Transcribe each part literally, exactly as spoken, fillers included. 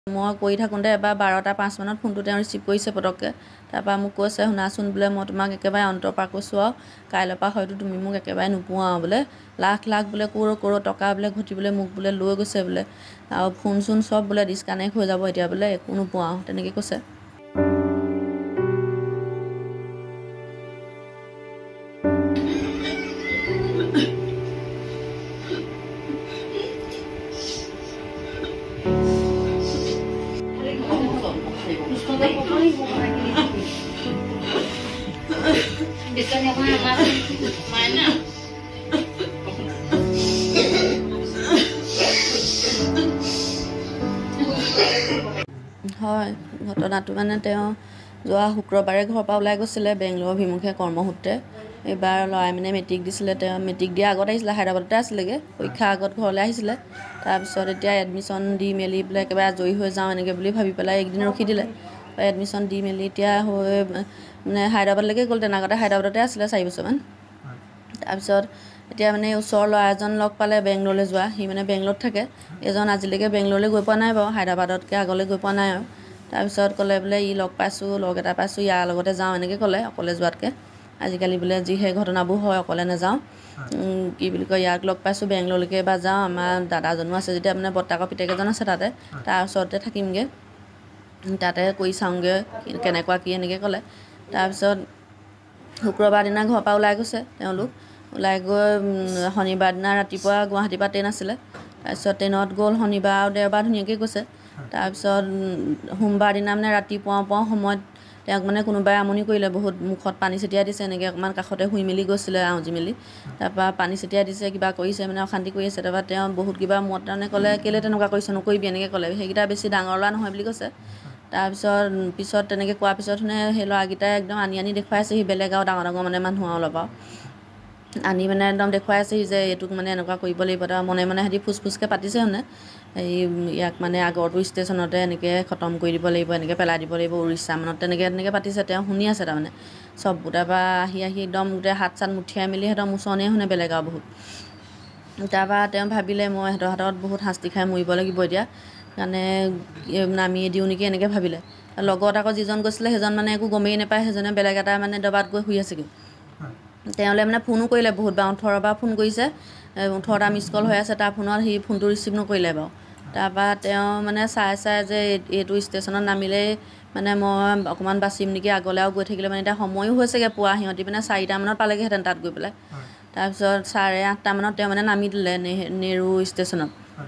মই কৰি থাকোঁতে এবাৰ বাৰটা পাঁচ মানত ফোনটো তেওঁ ৰিচিভ কৰিছে পটককৈ। তাৰপৰা মোক কৈছে, শুনাচোন বোলে, মই তোমাক একেবাৰে অন্তৰ পৰা কৈছোঁ আৰু কাইলৈৰ পৰা হয়তো তুমি মোক একেবাৰে নোপোৱা আৰু বোলে, লাখ লাখ বোলে ক'ৰ ক'ৰ টকা বোলে ঘটি বোলে মোক বোলে লৈ গৈছে বোলে, আৰু ফোন চোন চব বোলে ডিছকানেক্ট হৈ যাব এতিয়া বোলে, একো নোপোৱা আৰু তেনেকৈ কৈছে। হয়, ঘটনাটো মানে তেওঁ যোৱা শুক্ৰবাৰে ঘৰৰ পৰা ওলাই গৈছিলে বেংগলোৰ অভিমুখে কৰ্মসূত্ৰে। এইবাৰ ল'ৰাই মানে মেট্ৰিক দিছিলে, তেওঁ মেট্ৰিক দিয়া আগত আহিছিলে, হায়দৰাবাদতে আছিলেগৈ, পৰীক্ষাৰ আগত ঘৰলৈ আহিছিলে। তাৰপিছত এতিয়া এডমিশ্যন দি মেলি পেলাই একেবাৰে আজৰি হৈ যাওঁ এনেকৈ বুলি ভাবি পেলাই একদিন ৰখি দিলে। এডমিশ্যন দি মেলি এতিয়া হৈ মানে হায়দৰাবাদলৈকে গ'ল, তেনেকুৱাতে হায়দৰাবাদতে আছিলে চাৰি বছৰমান। তাৰপিছত এতিয়া মানে ওচৰৰ ল'ৰা এজন লগ পালে বেংগলোৰলৈ যোৱা, সি মানে বেংগলোৰত থাকে। এজন আজিলৈকে বেংগলোৰলৈ গৈ পোৱা নাই বাৰু, হায়দৰাবাদতকৈ আগলৈ গৈ পোৱা নাই আৰু। তাৰপিছত ক'লে বোলে, ই লগ পাইছোঁ, লগ এটা পাইছোঁ, ইয়াৰ লগতে যাওঁ এনেকৈ ক'লে, অকলে যোৱাতকৈ। আজিকালি বোলে যিহে ঘটনাবোৰ হয়, অকলে নাযাওঁ, কি বুলি কয়, ইয়াক লগ পাইছোঁ, বেংগলোৰলৈকে এবাৰ যাওঁ, আমাৰ দাদাজনো আছে যেতিয়া মানে বৰ্তাকৰ পিতেক এজন আছে তাতে, তাৰ ওচৰতে থাকিমগৈ, তাতে কৰি চাওঁগৈ কেনেকুৱা কি এনেকৈ ক'লে। তাৰপিছত শুক্ৰবাৰ দিনা ঘৰৰ পৰা ওলাই গৈছে তেওঁলোক। ওলাই গৈ শনিবাৰ দিনা ৰাতিপুৱা গুৱাহাটীৰ পৰা ট্ৰেইন আছিলে, তাৰপিছত ট্ৰেইনত গ'ল, শনিবাৰ আৰু দেওবাৰ ধুনীয়াকৈ গৈছে। তাৰপিছত সোমবাৰ দিনা মানে ৰাতিপুৱা পুৱা সময়ত তেওঁক মানে কোনোবাই আমনি কৰিলে বহুত, মুখত পানী ছটিয়াই দিছে, এনেকৈ অকণমান কাষতে শুই মেলি গৈছিলে আউজি মেলি, তাৰপৰা পানী ছটিয়াই দিছে, কিবা কৰিছে মানে অশান্তি কৰি আছে। তাৰপৰা তেওঁ বহুত কিবা মত তাৰমানে ক'লে, কেলৈ তেনেকুৱা কৰিছে, নকৰিবি এনেকৈ ক'লে, সেইকেইটা বেছি ডাঙৰ ল'ৰা নহয় বুলি কৈছে। তাৰপিছত পিছত তেনেকৈ কোৱাৰ পিছত মানে সেই ল'ৰাকেইটাই একদম আনি আনি দেখুৱাইছেহি, বেলেগ আৰু ডাঙৰ ডাঙৰ মানে মানুহ আৰু অলপ আৰু আনি মানে একদম দেখুৱাই আছেহি যে এইটোক মানে এনেকুৱা কৰিব লাগিব। তাৰ মনে মনে সিহঁতি ফুচ ফুচকৈ পাতিছে মানে, এই ইয়াক মানে আগৰটো ষ্টেচনতে এনেকৈ খতম কৰি দিব লাগিব, এনেকৈ পেলাই দিব লাগিব উৰিষ্যা মানত, তেনেকৈ তেনেকৈ পাতিছে। তেওঁ শুনি আছে তাৰমানে চব। তাৰপৰা আহি আহি একদম গোটেই হাত চাত মুঠিয়াই মেলি সিহঁতৰ মুচনেই শুনে বেলেগ আৰু বহুত। তাৰপৰা তেওঁ ভাবিলে, মই সিহঁতৰ হাতত বহুত শাস্তি খাই মৰিব লাগিব এতিয়া, কাৰণে নামিয়ে দিওঁ নেকি এনেকৈ ভাবিলে। লগত আকৌ যিজন গৈছিলে সেইজন মানে একো গমেই নাপায়, সেইজনে বেলেগ এটা মানে দবাত গৈ শুই আছেগৈ। তেওঁলৈ মানে ফোনো কৰিলে বহুতবাৰ, ওঠৰবাৰ ফোন কৰিছে, ওঠৰটা মিছ কল হৈ আছে তাৰ ফোনত, সি ফোনটো ৰিচিভ নকৰিলে বাৰু। তাৰপৰা তেওঁ মানে চাই চাই যে এইটো ষ্টেচনত নামিলেই মানে মই অকণমান বাচিম নেকি, আগলৈ আৰু গৈ থাকিলে মানে এতিয়া সময়ো হৈছেগৈ পুৱা, সিহঁতি মানে চাৰিটামানত পালেগৈহেঁতেন তাত গৈ পেলাই। তাৰপিছত চাৰে আঠটামানত তেওঁ মানে নামি দিলে নে নেহৰু ষ্টেচনত,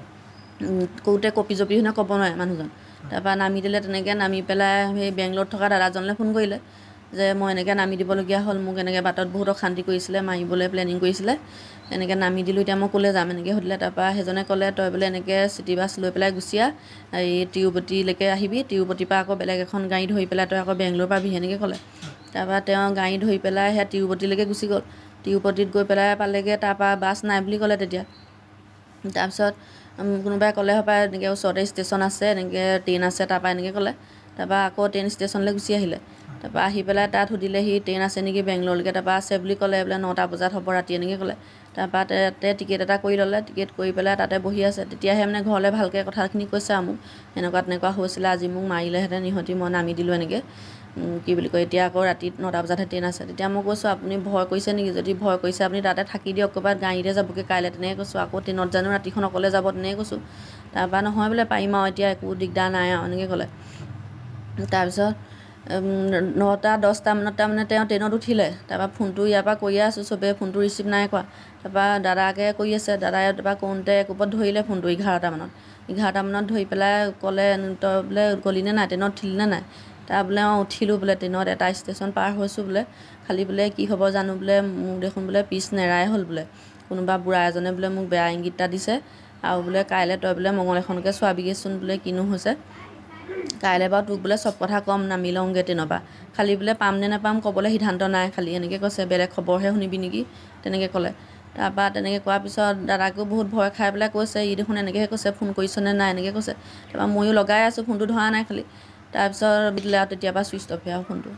কওঁতে কঁপি জপি শুনে ক'ব নোৱাৰে মানুহজন। তাৰপৰা নামি দিলে, তেনেকৈ নামি পেলাই সেই বেংগলোৰত থকা দাদাজনলৈ ফোন কৰিলে যে মই এনেকৈ নামি দিবলগীয়া হ'ল, মোক এনেকৈ বাটত বহুত অশান্তি কৰিছিলে, মাৰিবলৈ প্লেনিং কৰিছিলে, এনেকৈ নামি দিলোঁ, এতিয়া মই ক'লৈ যাম এনেকৈ সুধিলে। তাৰপৰা সেইজনে ক'লে, তই বোলে এনেকৈ চিটি বাছ লৈ পেলাই গুচি আহ, এই তিৰুপতিলৈকে আহিবি, তিৰুপতিৰ পৰা আকৌ বেলেগ এখন গাড়ী ধৰি পেলাই তই আকৌ বেংগলোৰ পাবিহি এনেকৈ ক'লে। তাৰপৰা তেওঁ গাড়ী ধৰি পেলাই সেয়া তিৰুপতিলৈকে গুচি গ'ল। তিৰুপতিত গৈ পেলাই পালেগৈ, তাৰপৰা বাছ নাই বুলি ক'লে তেতিয়া। তাৰপিছত কোনোবাই ক'লে হপায় এনেকৈ ওচৰতে ষ্টেচন আছে, এনেকৈ ট্ৰেইন আছে, তাৰপৰা এনেকৈ ক'লে। তাৰপৰা আকৌ ট্ৰেইন ষ্টেচনলৈ গুচি আহিলে। তাৰপৰা আহি পেলাই তাত সুধিলেহি ট্ৰেইন আছে নেকি বেংগলোৰলৈকে, তাৰপৰা আছে বুলি ক'লে, বোলে নটা বজাত হ'ব ৰাতি এনেকৈ ক'লে। তাৰপৰা তাতে টিকেট এটা কৰি ল'লে, টিকেট কৰি পেলাই তাতে বহি আছে। তেতিয়াহে মানে ঘৰলৈ ভালকৈ কথাখিনি কৈছে আৰু মোক, এনেকুৱা তেনেকুৱা হৈছিলে, আজি মোক মাৰিলেহেঁতেন ইহঁতি, মই নামি দিলোঁ এনেকৈ, কি বুলি কয়, এতিয়া আকৌ ৰাতি নটা বজাতহে ট্ৰেইন আছে। তেতিয়া মই কৈছোঁ, আপুনি ভয় কৰিছে নেকি, যদি ভয় কৰিছে আপুনি তাতে থাকি দিয়ক, ক'ৰবাত গাড়ীতে যাবগৈ কাইলৈ, তেনেকৈ কৈছোঁ। আকৌ ট্ৰেইনত জানো ৰাতিখন অকলে যাব, তেনেকৈ কৈছোঁ। তাৰপৰা নহয় বোলে, পাৰিম আৰু এতিয়া একো দিগদাৰ নাই আৰু এনেকৈ ক'লে। তাৰপিছত নটা দহটামানত তাৰমানে তেওঁ ট্ৰেইনত উঠিলে। তাৰপৰা ফোনটো ইয়াৰ পৰা কৰিয়ে আছোঁ, চবেই ফোনটো ৰিচিভ নাই কৰা। তাৰপৰা দাদাকে কৰি আছে, দাদাই তাৰপৰা কৰোঁতে একোপৰত ধৰিলে ফোনটো এঘাৰটামানত। এঘাৰটামানত ধৰি পেলাই ক'লে, তই বোলে গ'লিনে নাই, ট্ৰেইনত উঠিলিনে নাই? তাৰ বোলে অঁ উঠিলোঁ বোলে, ট্ৰেইনত এটা ষ্টেচন পাৰ হৈছোঁ বোলে, খালি বোলে কি হ'ব জানো বোলে, মোক দেখোন বোলে পিছ নেৰাই হ'ল বোলে, কোনোবা বুঢ়া এজনে বোলে মোক বেয়া ইংগিত এটা দিছে, আৰু বোলে কাইলৈ তই বোলে মঙল এখনকে চোৱাবিগৈচোন বোলে, কিনো হৈছে, কাইলৈ বাৰু তোক বোলে চব কথা ক'ম, নামি লওঁগৈ ট্ৰেইনৰ পৰা, খালি বোলে পাম নে নাপাম ক'বলৈ সিদ্ধান্ত নাই খালি, এনেকৈ কৈছে, বেলেগ খবৰহে শুনিবি নেকি তেনেকৈ ক'লে। তাৰপৰা তেনেকৈ কোৱাৰ পিছত দাদাকেও বহুত ভয় খাই পেলাই কৈছে, ই দেখোন এনেকৈহে কৈছে, ফোন কৰিছনে নাই এনেকৈ কৈছে। তাৰপৰা ময়ো লগাই আছোঁ, ফোনটো ধৰা নাই খালি। তাৰপিছত দিলে আৰু তেতিয়াৰ পৰা ছুইচ অফে আৰু ফোনটো।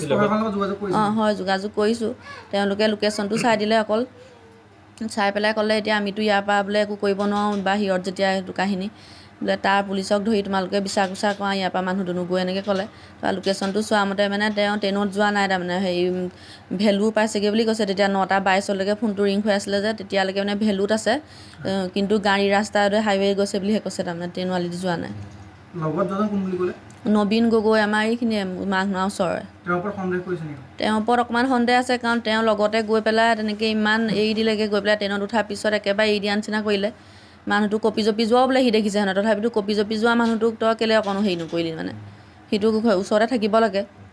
অঁ হয়, যোগাযোগ কৰিছোঁ, তেওঁলোকে লোকেশ্যনটো চাই দিলে অকল, চাই পেলাই ক'লে এতিয়া আমিতো ইয়াৰ পৰা বোলে একো কৰিব নোৱাৰোঁ, বাহিৰত যেতিয়া এইটো কাহিনী বোলে তাৰ পুলিচক ধৰি তোমালোকে বিচাৰ কুচাৰ কৰা ইয়াৰ পৰা মানুহটো নগৈ এনেকৈ ক'লে তাৰ লোকেশ্যনটো চোৱা মতে মানে তেওঁ ট্ৰেইনত যোৱা নাই তাৰমানে হেৰি ভেলুৰ পাইছেগৈ বুলি কৈছে তেতিয়া নটা বাইছলৈকে ফোনটো ৰিং হৈ আছিলে যে তেতিয়ালৈকে মানে ভেলুত আছে কিন্তু গাড়ী ৰাস্তাতে হাইৱে গৈছে বুলিহে কৈছে তাৰমানে ট্ৰেইন আলিদি যোৱা নাই লগত যোৱা কোন বুলি ক'লে নবীন গগৈ আমাৰ এইখিনিয়ে মাঘনা ওচৰৰে তেওঁৰ ওপৰত সন্দেহ কৰিছে নেকি তেওঁৰ ওপৰত অকণমান সন্দেহ আছে কাৰণ তেওঁ লগতে গৈ পেলাই তেনেকৈ ইমান এৰি দিলেগৈ গৈ পেলাই ট্ৰেইনত উঠাৰ পিছত একেবাৰে এৰি দিয়া নিচিনা কৰিলে মানুহটো কপি জপি যোৱাও বোলে সি দেখিছে হেনে তথাপিতো কপি জপি যোৱা মানুহটোক তই কেলৈ অকণো হেৰি নকৰিলি মানে সিটো ওচৰতে থাকিব লাগে